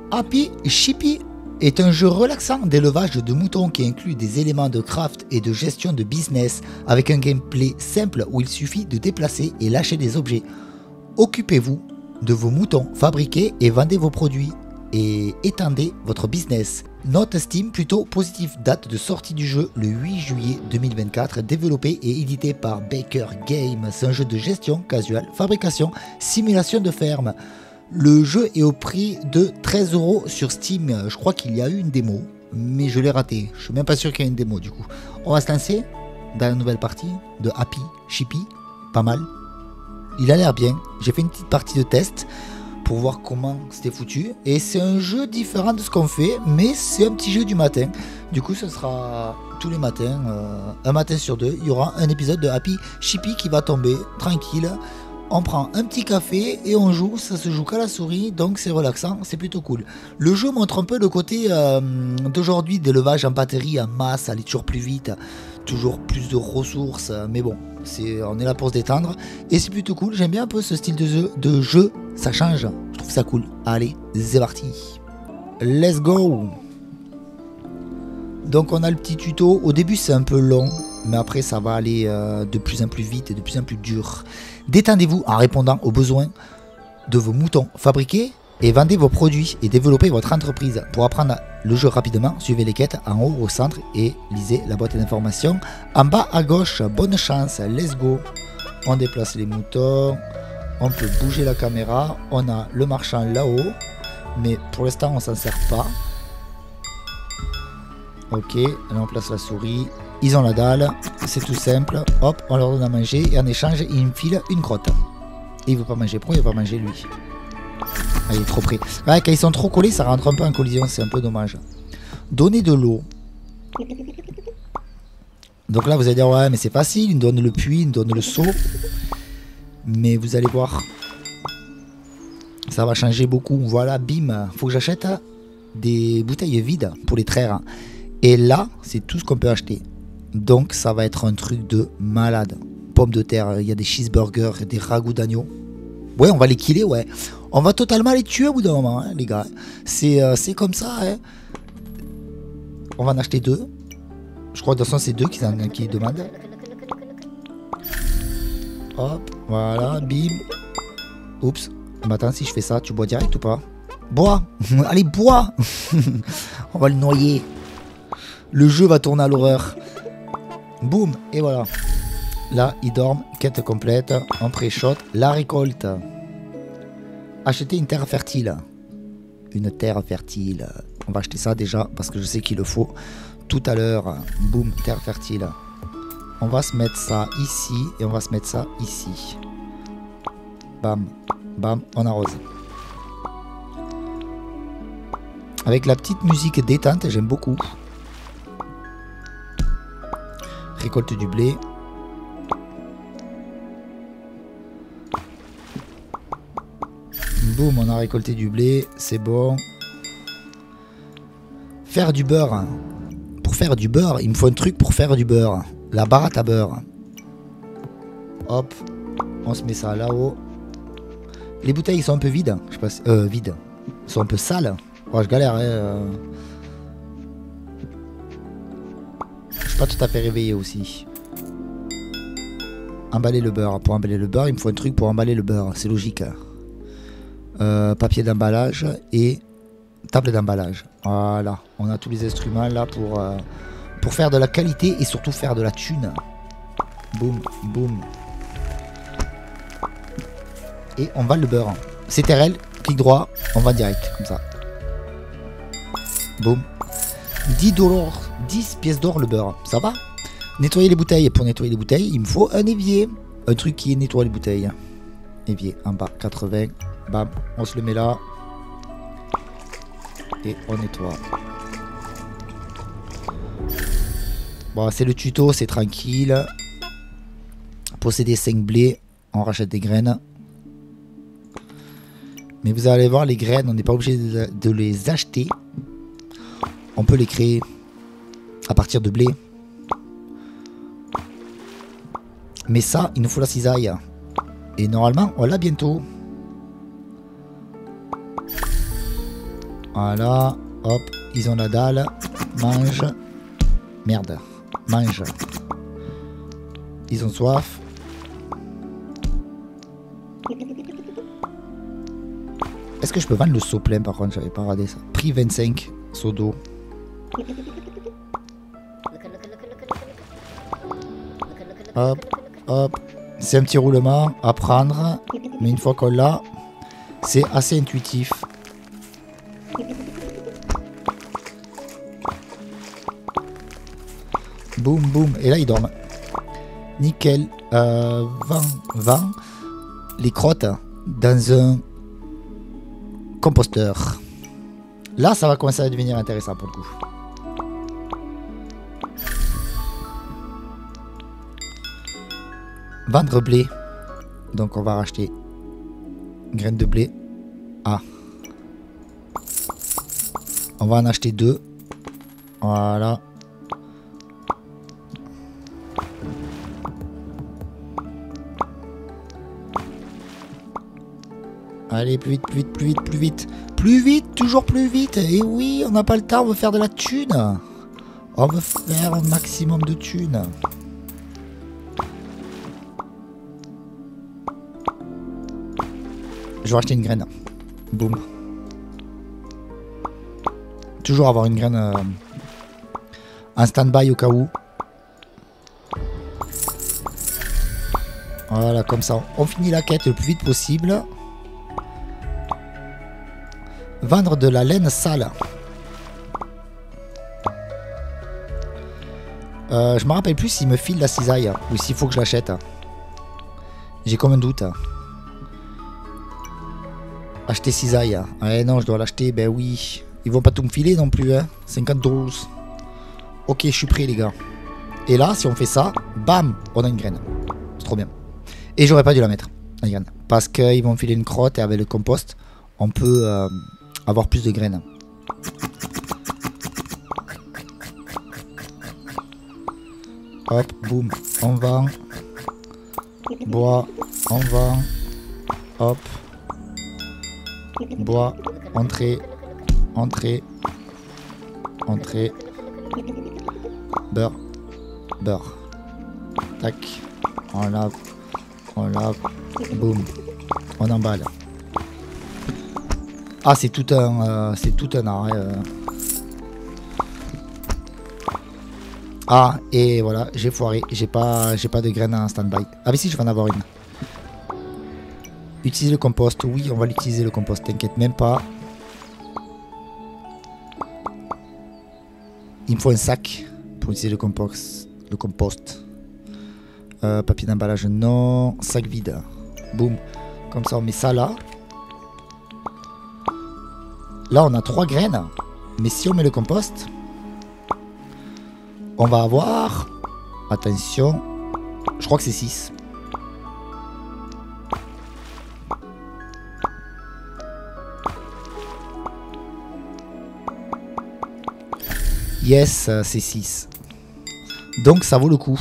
Happy Chippy est un jeu relaxant d'élevage de moutons qui inclut des éléments de craft et de gestion de business avec un gameplay simple où il suffit de déplacer et lâcher des objets. Occupez-vous de vos moutons, fabriquez et vendez vos produits et étendez votre business. Note Steam plutôt positive, date de sortie du jeu le 8 juillet 2024, développé et édité par Baker Games. C'est un jeu de gestion casual, fabrication, simulation de ferme. Le jeu est au prix de 13 € sur Steam. Je crois qu'il y a eu une démo, mais je l'ai raté. Je suis même pas sûr qu'il y ait une démo du coup. On va se lancer dans la nouvelle partie de Happy Chippy. Pas mal. Il a l'air bien. J'ai fait une petite partie de test pour voir comment c'était foutu. Et c'est un jeu différent de ce qu'on fait, mais c'est un petit jeu du matin. Du coup, ce sera tous les matins, un matin sur deux. Il y aura un épisode de Happy Chippy qui va tomber tranquille. On prend un petit café et on joue, ça se joue qu'à la souris, donc c'est relaxant, c'est plutôt cool. Le jeu montre un peu le côté d'aujourd'hui d'élevage en batterie, en masse, aller toujours plus vite, toujours plus de ressources, mais bon, on est là pour se détendre et c'est plutôt cool. J'aime bien un peu ce style de jeu, ça change, je trouve ça cool. Allez, c'est parti, let's go. Donc on a le petit tuto, au début c'est un peu long, mais après ça va aller de plus en plus vite et de plus en plus dur. Détendez-vous en répondant aux besoins de vos moutons. Fabriquez et vendez vos produits et développez votre entreprise. Pour apprendre le jeu rapidement, suivez les quêtes en haut au centre et lisez la boîte d'informations en bas à gauche. Bonne chance, let's go. On déplace les moutons, on peut bouger la caméra, on a le marchand là-haut, mais pour l'instant on s'en sert pas. Ok, là on place la souris. Ils ont la dalle, c'est tout simple. Hop, on leur donne à manger et en échange, ils me filent une crotte. Et il veut pas manger. Pourquoi il veut pas manger lui? Ah, il est trop près. Ouais, quand ils sont trop collés, ça rentre un peu en collision, c'est un peu dommage. Donner de l'eau. Donc là, vous allez dire, ouais, mais c'est facile, il me donne le puits, il me donne le seau. Mais vous allez voir, ça va changer beaucoup. Voilà, bim, faut que j'achète des bouteilles vides pour les traire. Et là, c'est tout ce qu'on peut acheter. Donc ça va être un truc de malade. Pommes de terre, il y a des cheeseburgers, des ragoûts d'agneau. Ouais, on va les killer, ouais. On va totalement les tuer au bout d'un moment, hein, les gars. C'est comme ça, hein. On va en acheter deux. Je crois que de toute façon c'est deux qui demandent. Hop, voilà, bim. Oups. Mais attends, si je fais ça, tu bois direct ou pas? Bois. Allez, bois. On va le noyer. Le jeu va tourner à l'horreur. Boum, et voilà. Là, ils dorment. Quête complète. On pré-shot. La récolte. Acheter une terre fertile. Une terre fertile. On va acheter ça déjà parce que je sais qu'il le faut tout à l'heure. Boum, terre fertile. On va se mettre ça ici et on va se mettre ça ici. Bam, bam, on arrose. Avec la petite musique détente, j'aime beaucoup. Récolte du blé. Boum, on a récolté du blé, c'est bon. Faire du beurre. Pour faire du beurre, il me faut un truc pour faire du beurre. La baratte à beurre. Hop, on se met ça là-haut. Les bouteilles sont un peu vides, je sais pas si, vides. Elles sont un peu sales. Oh, je galère, hein. Je suis pas tout à fait réveillé aussi. Emballer le beurre. Pour emballer le beurre, il me faut un truc pour emballer le beurre. C'est logique. Papier d'emballage et table d'emballage. Voilà. On a tous les instruments là pour faire de la qualité et surtout faire de la thune. Boum, boum. Et on emballe le beurre. CTRL, clic droit, on va direct, comme ça. Boum. 10 $, 10 pièces d'or le beurre, ça va? Nettoyer les bouteilles. Pour nettoyer les bouteilles, il me faut un évier. Un truc qui nettoie les bouteilles. Évier en bas, 80. Bam, on se le met là. Et on nettoie. Bon, c'est le tuto, c'est tranquille. Posséder 5 blés, on rachète des graines. Mais vous allez voir, les graines, on n'est pas obligé de les acheter. On peut les créer à partir de blé. Mais ça, il nous faut la cisaille. Et normalement, on l'a bientôt. Voilà, hop, ils ont la dalle. Mange. Merde, mange. Ils ont soif. Est-ce que je peux vendre le seau plein par contre? J'avais pas regardé ça. Prix 25, seau d'eau. Hop, hop. C'est un petit roulement à prendre. Mais une fois qu'on l'a, c'est assez intuitif. Boum, boum. Et là, ils dorment. Nickel. 20 les crottes dans un composteur. Là, ça va commencer à devenir intéressant pour le coup. Vendre blé. Donc, on va racheter graines de blé. Ah. On va en acheter 2. Voilà. Allez, plus vite, plus vite, plus vite, plus vite. Plus vite, toujours plus vite. Et oui, on n'a pas le temps, on veut faire de la thune. On veut faire un maximum de thunes. Je vais acheter une graine. Boum. Toujours avoir une graine en stand-by au cas où. Voilà, comme ça. On finit la quête le plus vite possible. Vendre de la laine sale. Je me rappelle plus s'il me file la cisaille ou s'il faut que je l'achète. J'ai comme un doute. Acheter cisaille. Ouais, non, je dois l'acheter. Ben oui. Ils vont pas tout me filer non plus. Hein. 50 $. Ok, je suis prêt, les gars. Et là, si on fait ça, bam, on a une graine. C'est trop bien. Et j'aurais pas dû la mettre, la graine. Parce qu'ils vont me filer une crotte et avec le compost, on peut avoir plus de graines. Hop, boum, on vend. Bois, on vend. Hop. Bois, entrée, entrée, entrée. Beurre, beurre. Tac, on lave, boum, on emballe. Ah, c'est tout un arrêt. Ah, et voilà, j'ai foiré, j'ai pas de graines en stand-by. Ah mais si, je vais en avoir une. Utiliser le compost, oui, on va l'utiliser le compost, t'inquiète même pas. Il me faut un sac pour utiliser le compost. Papier d'emballage, non. Sac vide. Boum. Comme ça, on met ça là. Là, on a 3 graines. Mais si on met le compost, on va avoir... Attention. Je crois que c'est 6. Yes, c'est 6. Donc ça vaut le coup.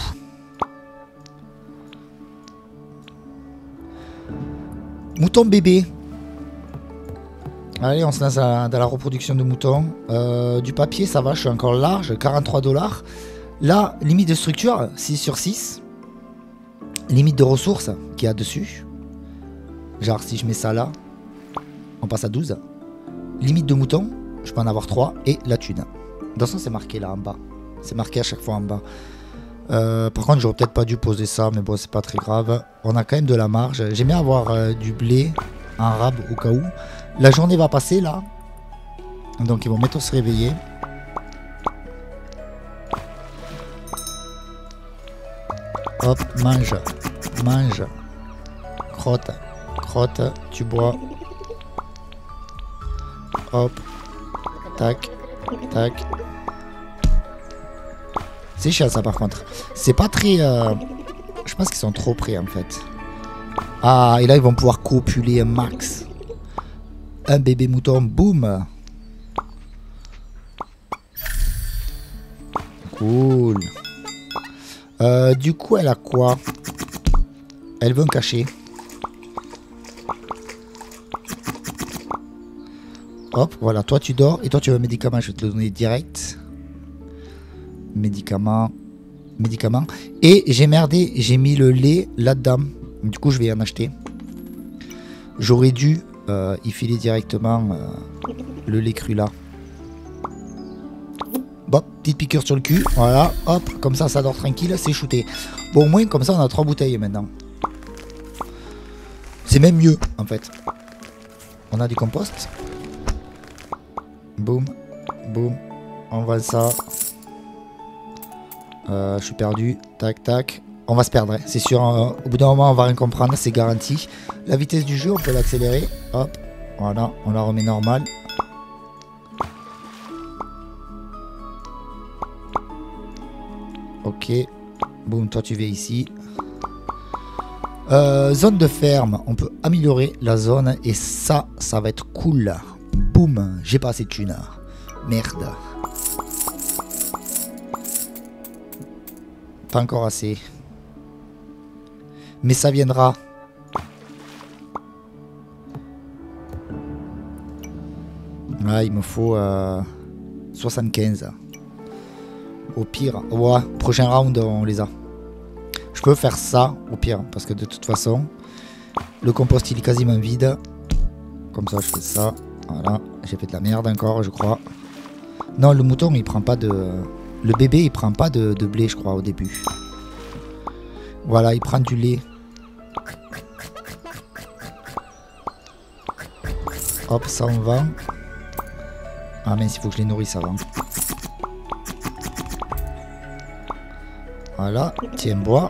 Mouton bébé. Allez, on se lance dans la reproduction de moutons. Du papier, ça va, je suis encore large. 43 $. Là, limite de structure, 6 sur 6. Limite de ressources qu'il y a dessus. Genre, si je mets ça là, on passe à 12. Limite de moutons, je peux en avoir 3. Et la thune. De toute façon, c'est marqué là en bas. C'est marqué à chaque fois en bas. Par contre, j'aurais peut-être pas dû poser ça, mais bon, c'est pas très grave. On a quand même de la marge. J'aime bien avoir du blé en rab au cas où. La journée va passer là. Donc, ils vont bientôt se réveiller. Hop, mange. Mange. Crotte. Crotte. Tu bois. Hop. Tac. Tac. C'est chiant ça par contre. C'est pas très... Je pense qu'ils sont trop près en fait. Ah, et là ils vont pouvoir copuler un max. Un bébé mouton, boum. Cool. Du coup, elle a quoi? Elle veut un cachet. Hop, voilà, toi tu dors et toi tu veux un médicament, je vais te le donner direct. Médicament. Et j'ai merdé, j'ai mis le lait là-dedans. Du coup, je vais en acheter. J'aurais dû y filer directement le lait cru là. Bon, petite piqûre sur le cul. Voilà, hop, comme ça dort tranquille, c'est shooté. Bon, au moins, comme ça, on a 3 bouteilles maintenant. C'est même mieux, en fait. On a du compost. Boum, boum. On voit ça. Je suis perdu. Tac, tac. On va se perdre, hein. C'est sûr. Au bout d'un moment, on va rien comprendre. C'est garanti. La vitesse du jeu, on peut l'accélérer. Hop. Voilà. On la remet normale. Ok. Boum, toi, tu viens ici. Zone de ferme. On peut améliorer la zone. Et ça va être cool. Boum. J'ai pas assez de thunes. Merde. Pas encore assez. Mais ça viendra. Là, il me faut 75. Au pire. Ouais, prochain round, on les a. Je peux faire ça, au pire. Parce que de toute façon, le compost, il est quasiment vide. Comme ça, je fais ça. Voilà. J'ai fait de la merde encore, je crois. Non, le mouton, il prend pas de... Le bébé, il prend pas de blé, je crois, au début. Voilà, il prend du lait. Hop, ça on vend. Ah mince, il faut que je les nourrisse avant. Voilà, tiens, bois.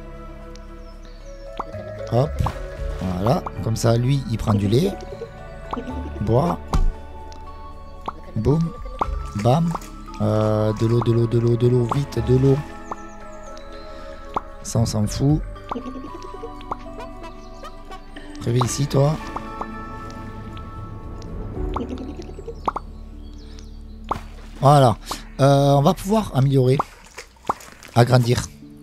Hop, voilà. Comme ça, lui, il prend du lait. Bois. Boum. Bam. De l'eau, vite, de l'eau. Ça, on s'en fout. Réveille ici, toi. Voilà. On va pouvoir améliorer. Agrandir.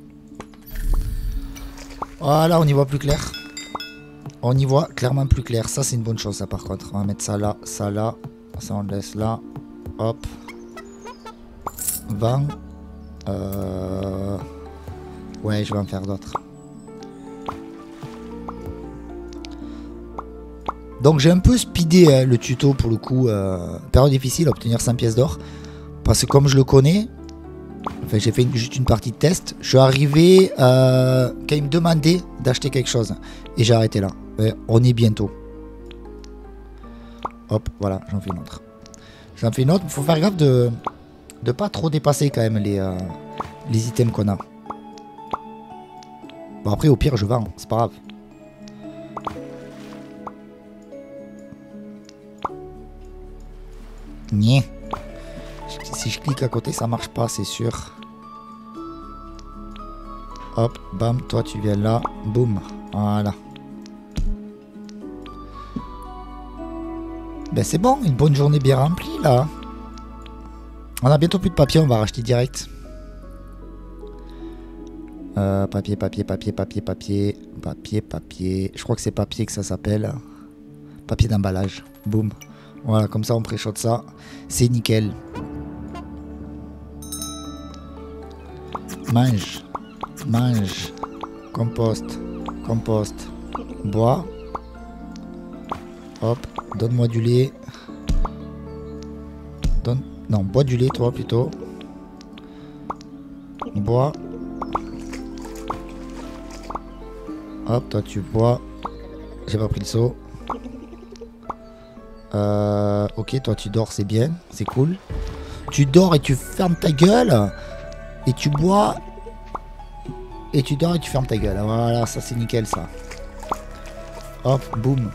Voilà, on y voit plus clair. On y voit clairement plus clair. Ça, c'est une bonne chose, ça, par contre. On va mettre ça là, ça là. Ça, on le laisse là. Hop. 20. Ouais, je vais en faire d'autres. Donc, j'ai un peu speedé le tuto pour le coup. Période difficile, obtenir 100 pièces d'or. Parce que comme je le connais, enfin, j'ai fait juste une partie de test. Je suis arrivé quand il me demandait d'acheter quelque chose. Et j'ai arrêté là. On est bientôt. Hop, voilà, j'en fais une autre. J'en fais une autre. Il faut faire gaffe de pas trop dépasser quand même les items qu'on a. Bon, après, au pire, je vends. C'est pas grave. Niais. Si je clique à côté, ça marche pas, c'est sûr. Hop, bam, toi tu viens là, boum, voilà. Ben c'est bon, une bonne journée bien remplie là. On a bientôt plus de papier, on va racheter direct. Papier. Je crois que c'est papier que ça s'appelle. Papier d'emballage, boum. Voilà, comme ça on préchote ça. C'est nickel. Mange. Compost. Bois. Hop, donne-moi du lait. Non, bois du lait, toi, plutôt. Bois. Hop, toi, tu bois. J'ai pas pris le seau. Ok, toi, tu dors, c'est bien. C'est cool. Tu dors et tu fermes ta gueule. Et tu bois. Et tu dors et tu fermes ta gueule. Voilà, ça, c'est nickel, ça. Hop, boum.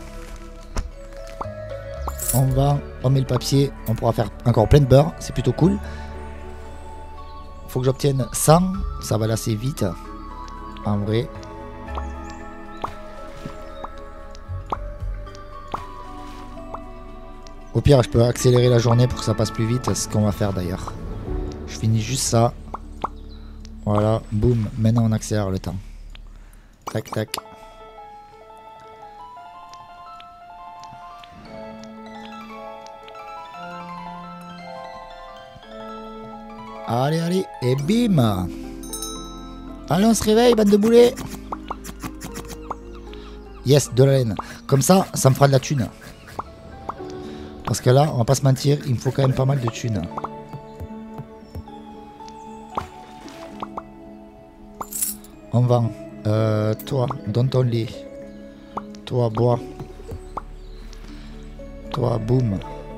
On met le papier, on pourra faire encore plein de beurre, c'est plutôt cool. Faut que j'obtienne 100, ça va assez vite, en vrai. Au pire, je peux accélérer la journée pour que ça passe plus vite, c'est ce qu'on va faire d'ailleurs. Je finis juste ça. Voilà, boum, maintenant on accélère le temps. Tac, tac. Allez, allez. Et bim. Allez, on se réveille, bande de boulets. Yes, de la laine. Comme ça, ça me fera de la thune. Parce que là, on va pas se mentir, il me faut quand même pas mal de thunes. On vend. Toi, donne ton lait. Toi, bois. Toi, boum.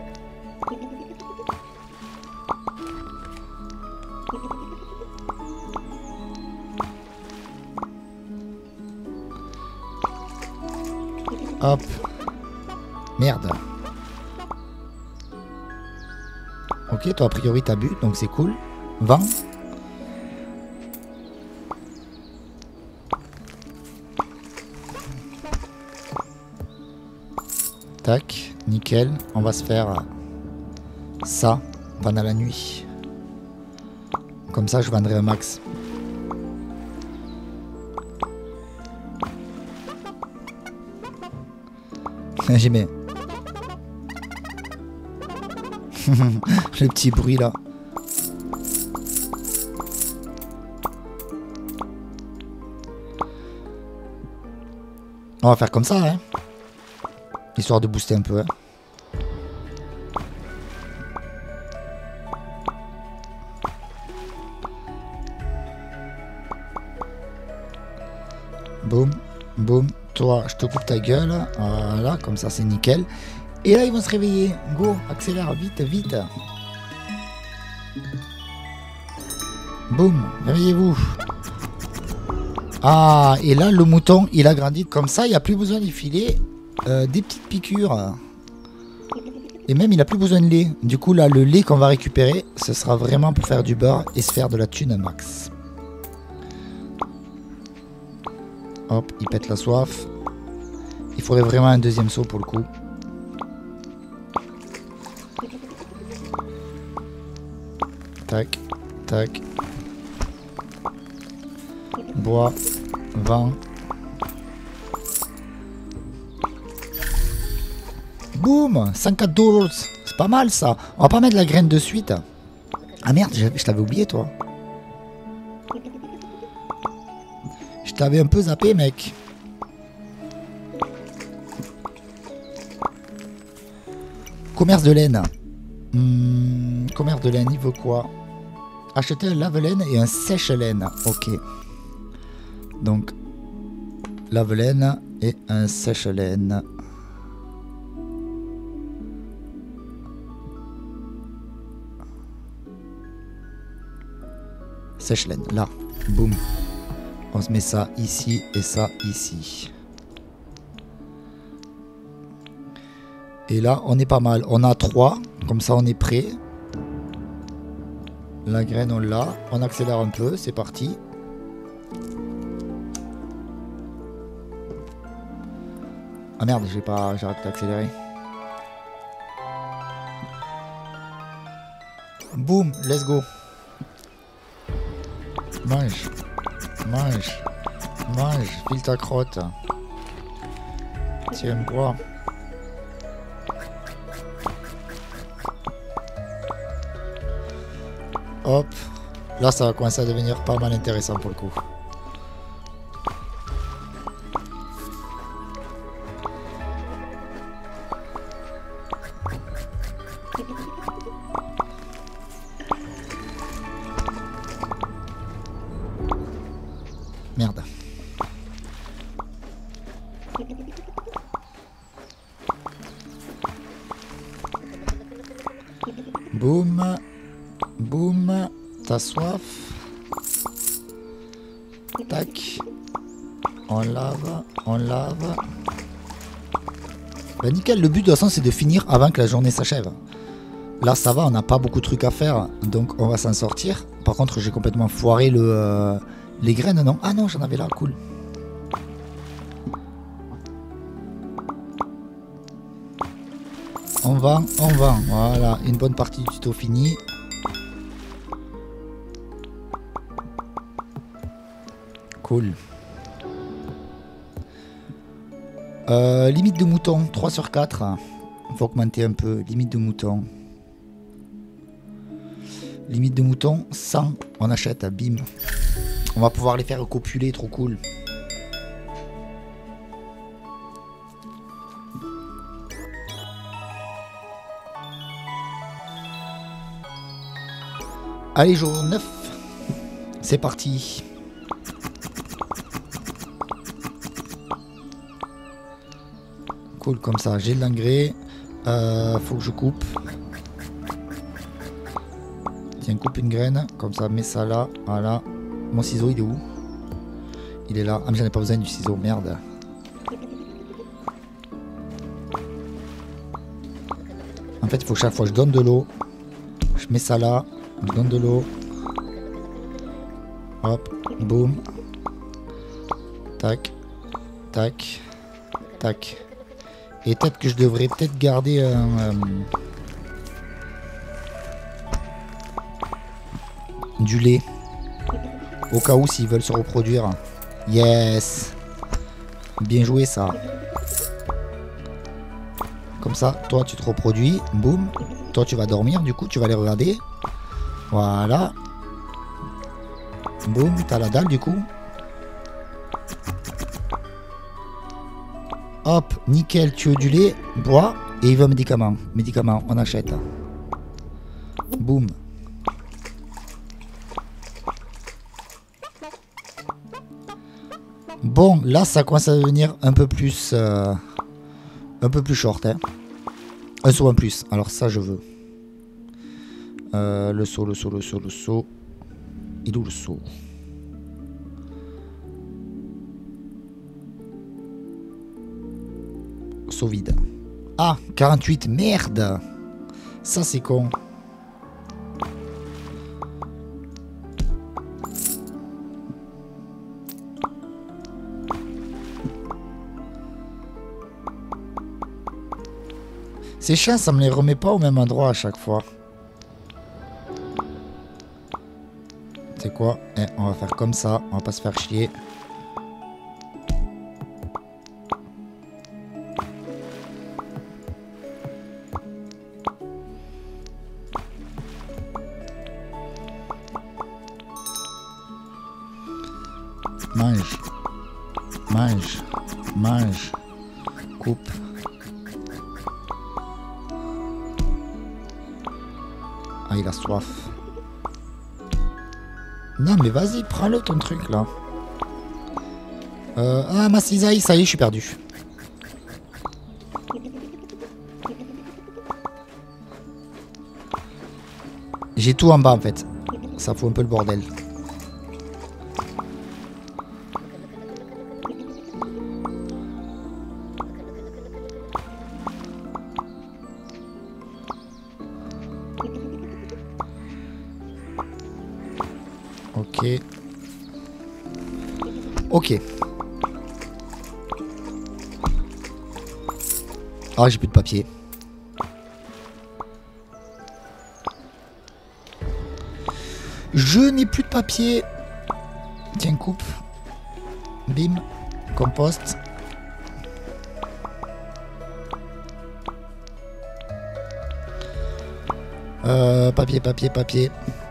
Hop. Merde. Ok, toi a priori t'as bu, donc c'est cool. Vends. Tac, nickel. On va se faire ça pendant la nuit. Comme ça, je vendrai un max. J'aimais. Le petit bruit là. On va faire comme ça, hein. Histoire de booster un peu, hein. Boum, boum. Toi, je te coupe ta gueule. Voilà, comme ça c'est nickel. Et là, ils vont se réveiller. Go, accélère, vite, vite. Boum, réveillez-vous. Ah, et là, le mouton, il a grandi. Comme ça, il n'y a plus besoin d'y filer des petites piqûres. Et même, il n'a plus besoin de lait. Du coup, là, le lait qu'on va récupérer, ce sera vraiment pour faire du beurre et se faire de la thune max. Hop, il pète la soif. Il faudrait vraiment un deuxième seau pour le coup. Tac, tac. Bois, vent. Boum, 104 $. C'est pas mal ça. On va pas mettre la graine de suite. Ah merde, je t'avais oublié toi. Je t'avais un peu zappé mec. Commerce de laine. Commerce de laine, il veut quoi? Acheter un lave-laine et un sèche-laine. Ok. Donc, lave-laine et un sèche-laine. Sèche-laine, là. Boum. On se met ça ici et ça ici. Et là, on est pas mal. On a 3. Comme ça, on est prêt. La graine, on l'a. On accélère un peu. C'est parti. Ah merde, j'arrête d'accélérer. Boum, let's go. Mange. Mange. Mange. File ta crotte. Tiens, bois. Hop. Là, ça va commencer à devenir pas mal intéressant pour le coup. Merde. Boum. Boum. T'as soif. Tac. On lave. On lave. Bah nickel, le but de toute façon c'est de finir avant que la journée s'achève. Là ça va, on n'a pas beaucoup de trucs à faire, donc on va s'en sortir. Par contre j'ai complètement foiré les graines, non? Ah non, j'en avais là, cool. On vend, voilà, une bonne partie du tuto fini. Cool. Limite de mouton, 3 sur 4. Faut augmenter un peu, limite de mouton. Limite de moutons, 100. On achète, bim. On va pouvoir les faire copuler, trop cool. Allez, jour 9. C'est parti. Cool, comme ça, j'ai de l'engrais. Faut que je coupe. Tiens, coupe une graine. Comme ça, mets ça là. Voilà. Mon ciseau, il est où? Il est là. Ah, mais j'en ai pas besoin du ciseau, merde. En fait, il faut que chaque fois je donne de l'eau. Je mets ça là. Je donne de l'eau. Hop, boum. Tac. Tac. Tac. Et peut-être que je devrais peut-être garder du lait. Au cas où s'ils veulent se reproduire. Yes. Bien joué ça. Comme ça, toi tu te reproduis. Boum. Toi tu vas dormir, du coup tu vas les regarder. Voilà. Boum, t'as la dalle du coup. Hop, nickel, tu veux du lait, bois. Et il veut un médicament. Médicament, on achète. Boum. Bon, là ça commence à devenir un peu plus short. Hein. Un saut en plus. Alors ça je veux. Le saut, le saut, le saut, le saut. Il est où le saut? Saut vide. Ah, 48, merde. Ça c'est con. C'est chiant, ça me les remet pas au même endroit à chaque fois. C'est quoi? Eh, on va faire comme ça, on va pas se faire chier. Mange. Mange. Mange. Coupe. Ah, il a soif. Non, mais vas-y, prends-le ton truc là. Ah, ma cisaille, ça y est, je suis perdu. J'ai tout en bas en fait. Ça fout un peu le bordel. Ok. Ok. Ah, j'ai plus de papier. Je n'ai plus de papier. Tiens, coupe. Bim. Compost. Papier, papier, papier.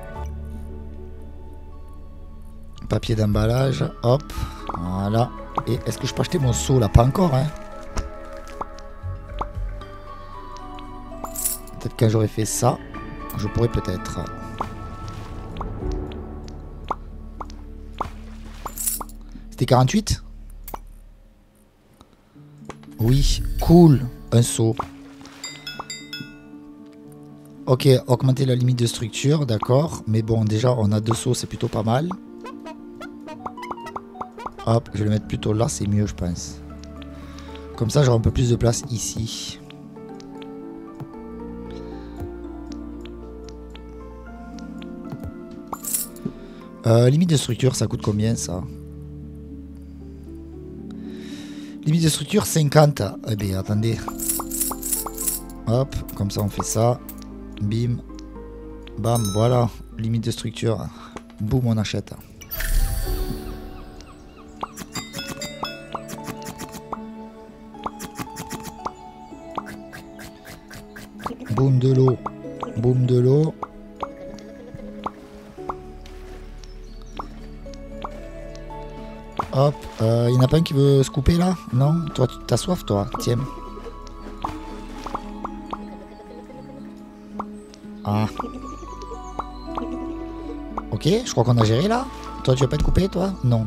Papier d'emballage, hop, voilà. Et est-ce que je peux acheter mon seau là? Pas encore, hein. Peut-être quand j'aurais fait ça, je pourrais peut-être. C'était 48? Oui, cool, un seau. Ok, augmenter la limite de structure, d'accord. Mais bon, déjà, on a 2 seaux, c'est plutôt pas mal. Hop, je vais le mettre plutôt là, c'est mieux je pense. Comme ça j'aurai un peu plus de place ici. Limite de structure, ça coûte combien ça? Limite de structure 50. Eh bien attendez. Hop, comme ça on fait ça. Bim. Bam, voilà. Limite de structure. Boum, on achète. Boum de l'eau. Boum de l'eau. Hop, y en a pas un qui veut se couper là? Non? Toi, tu t'as soif, toi? Tiens. Ah. Ok, je crois qu'on a géré là. Toi, tu vas pas te couper, toi? Non.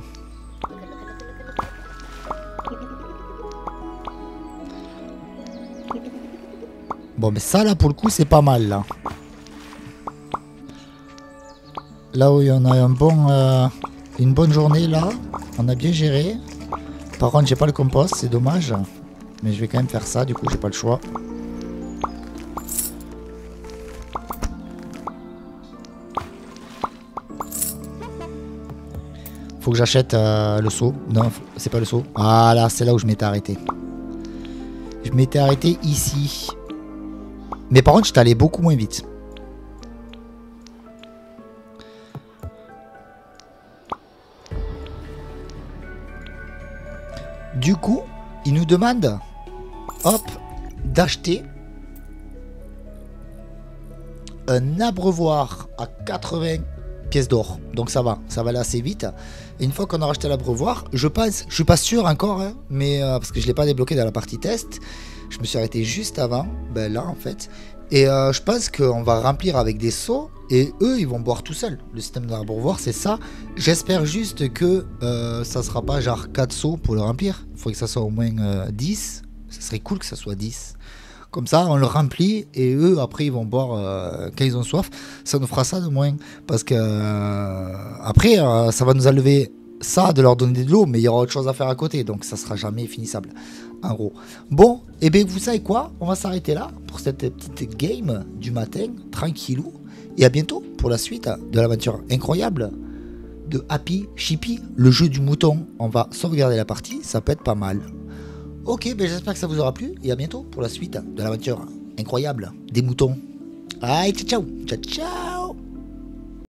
Bon, mais ça, là, pour le coup, c'est pas mal, là. Là où il y en a une bonne journée, là. On a bien géré. Par contre, j'ai pas le compost, c'est dommage. Mais je vais quand même faire ça, du coup, j'ai pas le choix. Faut que j'achète le seau. Non, c'est pas le seau. Ah là, c'est là où je m'étais arrêté. Je m'étais arrêté ici. Mais par contre, j'étais allé beaucoup moins vite. Du coup, il nous demande, hop, d'acheter un abreuvoir à 80 pièces d'or. Donc ça va aller assez vite. Et une fois qu'on a racheté l'abreuvoir, je pense, je suis pas sûr encore, hein, mais parce que je l'ai pas débloqué dans la partie test. Je me suis arrêté juste avant, ben là en fait. Et je pense qu'on va remplir avec des seaux et eux ils vont boire tout seuls. Le système de l'abreuvoir c'est ça. J'espère juste que ça sera pas genre 4 seaux pour le remplir. Il faut que ça soit au moins 10. Ça serait cool que ça soit 10. Comme ça, on le remplit et eux, après, ils vont boire quand ils ont soif. Ça nous fera ça de moins. Parce que après, ça va nous enlever ça de leur donner de l'eau, mais il y aura autre chose à faire à côté. Donc, ça sera jamais finissable. En gros. Bon, et bien, vous savez quoi? On va s'arrêter là pour cette petite game du matin, tranquillou. Et à bientôt pour la suite de l'aventure incroyable de Happy Chippy, le jeu du mouton. On va sauvegarder la partie, ça peut être pas mal. Ok, ben j'espère que ça vous aura plu et à bientôt pour la suite de l'aventure incroyable des moutons. Allez, ciao ciao, ciao ciao.